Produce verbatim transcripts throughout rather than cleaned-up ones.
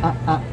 あ、あ、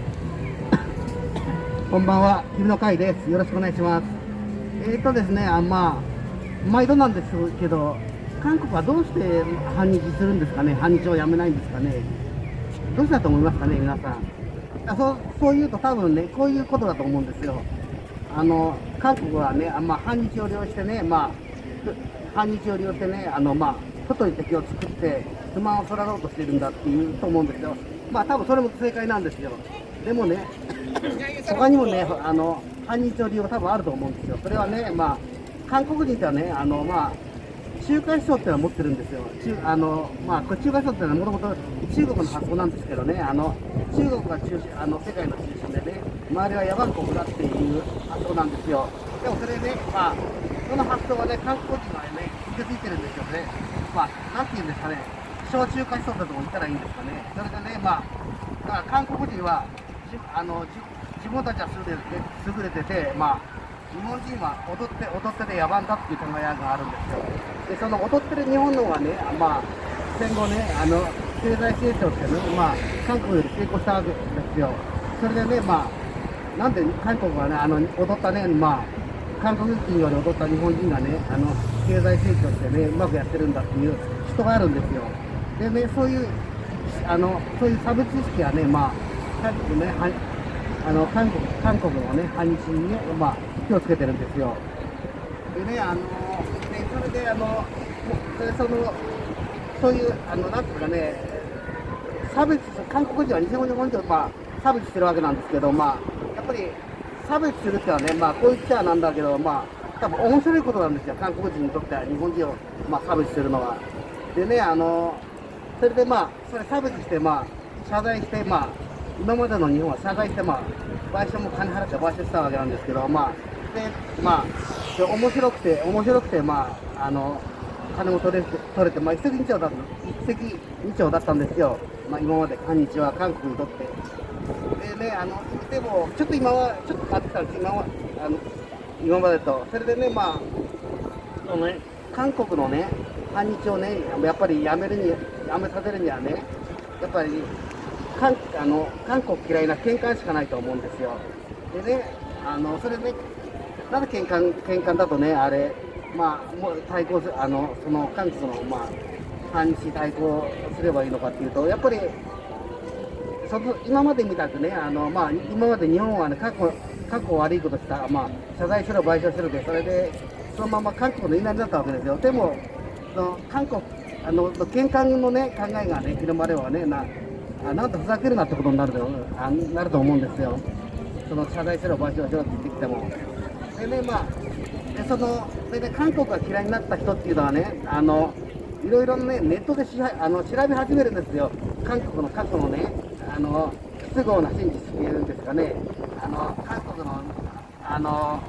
こんばんは、君の会です。よろしくお願いします。えーとですね、あ、まあ、毎度なんですけど、韓国はどうして反日するんですかね、反日をやめないんですかね、どうしてだと思いますかね、皆さん。あそうそういうと、多分ね、こういうことだと思うんですよ。あの韓国はね、あまあ、反日を利用してね、まあ、反日を利用してね、あのまあ、外に敵を作って、不満をそらろうとしてるんだっていうと思うんですよ。まあ、多分それも正解なんですよ。でもね、他にもね、あの反日の理由が多分あると思うんですよ。それはね、まあ、韓国人ってはね、あのまあ、中華思想っていうのは持ってるんですよ。中あのまあ、これ中華思想っていうのはもともと中国の発想なんですけどね、あの中国が中心、あの世界の中心でね、周りは野蛮国だっていう発想なんですよ。でもそれね、まあ、その発想はね、韓国人はね、受け継いでるんですよね。まあ、なんていうんですかね、小中華思想だと言ったらいいんですかね。それでね、まあ、だから韓国人は、じあのじ自分たちは優れて優れてて、まあ、日本人は踊って踊ってて野蛮だっていう考えがあるんですよ。で、その踊ってる日本の方がね、まあ、戦後ね、あの経済成長ってね、まあ、韓国より成功したわけですよ。それでね、まあ、なんで韓国はね、あの踊ったね、まあ、韓国人より踊った日本人がね、あの経済成長してね、うまくやってるんだっていう人があるんですよ。でね、そういうあのそういう差別意識はね、まあ、韓国ね、はあの韓国韓国のね、反日にね、まあ、気をつけてるんですよ。でね、あのねそれで、あのそれそのそういう、あのなんていうかね、差別、韓国人は日本人を、まあ、差別してるわけなんですけど、まあ、やっぱり差別するってのはね、まあ、こう言っちゃなんだけど、まあ、多分面白いことなんですよ、韓国人にとっては日本人を、まあ、差別するのは。でね、あのそれでまあ、それ差別して、まあ、謝罪して、まあ、今までの日本は謝罪して、まあ、賠償も金払って賠償したわけなんですけど、まあ、で、まあ、で面白くて、面白くて、まあ、あの、金も取れて、取れて、まあ、一石二鳥だった、一石二鳥だったんですよ。まあ、今まで、韓日は韓国にとって。でね、あの、でも、ちょっと今は、ちょっと変わってきたんです、今は、あの、今までと。それでね、まあ、そのね、韓国のね、反日をね、やっぱりやめるに、やめさせるにはね、やっぱり韓あの韓国嫌いな喧嘩しかないと思うんですよ。でね、あのそれね、なぜ喧嘩喧嘩だとね、あれ、まあ、もう対抗すあのその韓国の、まあ、反日対抗すればいいのかっていうと、やっぱりその今までみたくね、あの、まあ、今まで日本はね、過去過去悪いことした、まあ、謝罪しろ、賠償しろで、それでそのまま韓国の言いなりだったわけですよ。でもその韓国あの喧嘩の、ね、考えが、ね、広まればね、なあなんとふざけるなってことになるとあなると思うんですよ、その謝罪しろ、賠償しろって言ってきても。でね、まあ、でそのそれで韓国が嫌いになった人っていうのはね、あのいろいろ、ね、ネットでしあの調べ始めるんですよ、韓国の過去のね、あの不都合な真実っていうんですかね、あの韓国のあの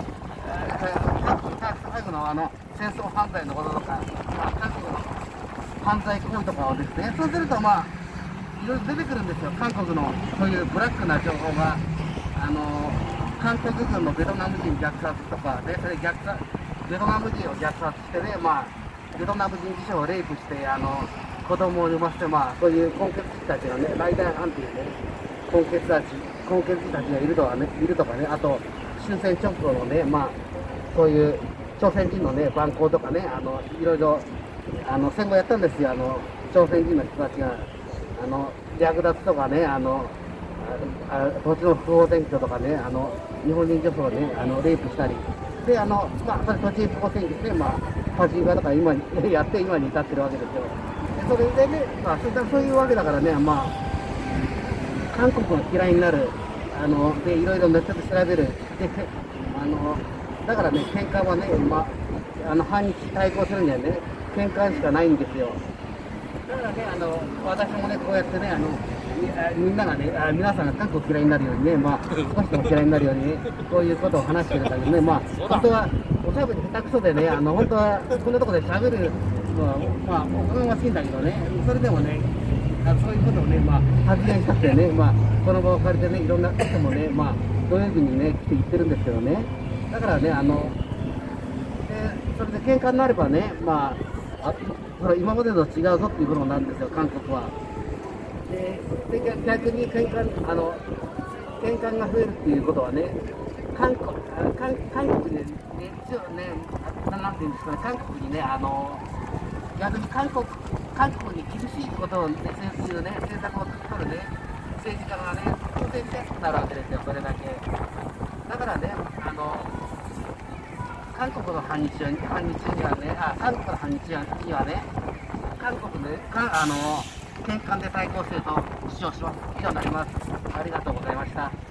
最後のあの戦争犯罪のこととか、まあ、韓国の犯罪行為とかをですね、そうすると、まあ、いろいろ出てくるんですよ、韓国のそういうブラックな情報が、あの韓国軍のベトナム人虐殺とかで、それ虐殺ベトナム人を虐殺してね、まあ、ベトナム人自身をレイプして、あの子供を産ませて、まあ、そういう根血児たちがね、ライダーハンっていうね、根血たち、根血児たちがいるとかね、いるとかね、あと、終戦直後のね、まあ、そういう朝鮮人のね、蛮行とかね、あのいろいろあの戦後やったんですよ、あの朝鮮人の人たちが、あの略奪とかね、あのああ土地の不法占拠とかね、あの日本人女性をね、あのレイプしたり、で、あのまあ、それ土地不法占拠で、まあ、パチンコとか今にやって、今に至ってるわけですよ。でそれでね、まあ、そういうわけだからね、まあ、韓国が嫌いになる、あのでいろいろネットで調べる。であのだからね、喧嘩はね、まあ、あの反日対抗するにはね、喧嘩しかないんですよ。だからね、あの私もね、こうやってね、あのみみんながね、あ皆さんが韓国嫌いになるようにね、まあ、少しでも嫌いになるようにね、こういうことを話してるんだけどね、まあ、本当はおしゃべり下手くそでね、あの本当はこんなところでしゃべるのは、まあ、おこがましいんだけどね、それでもね、あそういうことをね、まあ、発言したくてね、まあ、この場を借りてね、いろんな人もね、まあ、土曜日にね、来て言ってるんですけどね、だからね、あの、でそれで喧嘩になればね、まあ、あそれ今までと違うぞっていうことなんですよ、韓国は。 で逆に喧嘩あの喧嘩が増えるっていうことはね、韓国韓韓国でね、一応ね、なんていうんですかね、韓国にね、あの逆に韓国韓国に厳しいことをね、そういうね、政策を取るね、政治家がね、当選しやすくなるわけですよ、それだけ。だからね、あの韓国の反日反日にはね、あ韓国の反日にはね、韓国でかあの転換で対抗していると主張します。以上になります。ありがとうございました。